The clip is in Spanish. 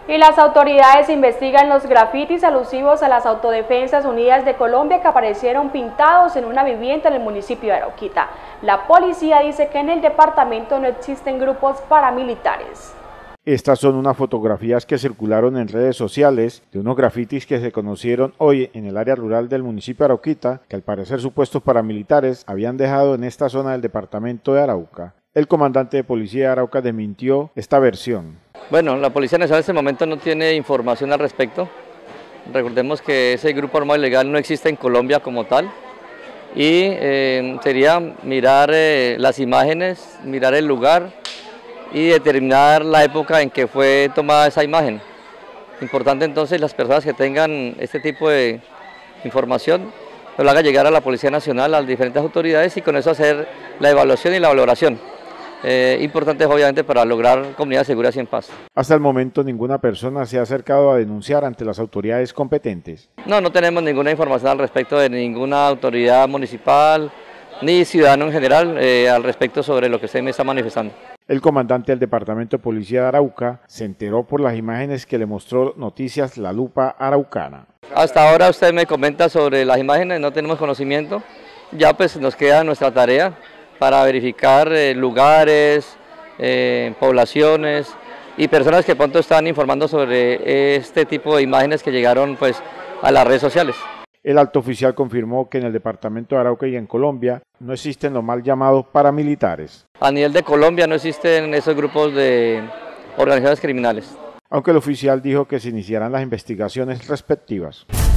Y las autoridades investigan los grafitis alusivos a las Autodefensas Unidas de Colombia que aparecieron pintados en una vivienda en el municipio de Arauquita. La policía dice que en el departamento no existen grupos paramilitares. Estas son unas fotografías que circularon en redes sociales de unos grafitis que se conocieron hoy en el área rural del municipio de Arauquita, que al parecer supuestos paramilitares habían dejado en esta zona del departamento de Arauca. El comandante de policía de Arauca desmintió esta versión. Bueno, la Policía Nacional en este momento no tiene información al respecto. Recordemos que ese grupo armado ilegal no existe en Colombia como tal. Y sería mirar las imágenes, mirar el lugar y determinar la época en que fue tomada esa imagen. Importante entonces las personas que tengan este tipo de información lo hagan llegar a la Policía Nacional, a las diferentes autoridades y con eso hacer la evaluación y la valoración. Importante obviamente para lograr comunidades seguras y en paz. Hasta el momento ninguna persona se ha acercado a denunciar ante las autoridades competentes. No tenemos ninguna información al respecto de ninguna autoridad municipal ni ciudadano en general al respecto sobre lo que usted me está manifestando. El comandante del Departamento de Policía de Arauca se enteró por las imágenes que le mostró Noticias La Lupa Araucana. Hasta ahora usted me comenta sobre las imágenes, no tenemos conocimiento, ya pues nos queda nuestra tarea para verificar lugares, poblaciones y personas que pronto están informando sobre este tipo de imágenes que llegaron pues a las redes sociales. El alto oficial confirmó que en el departamento de Arauca y en Colombia no existen los mal llamados paramilitares. A nivel de Colombia no existen esos grupos de organizaciones criminales. Aunque el oficial dijo que se iniciarán las investigaciones respectivas.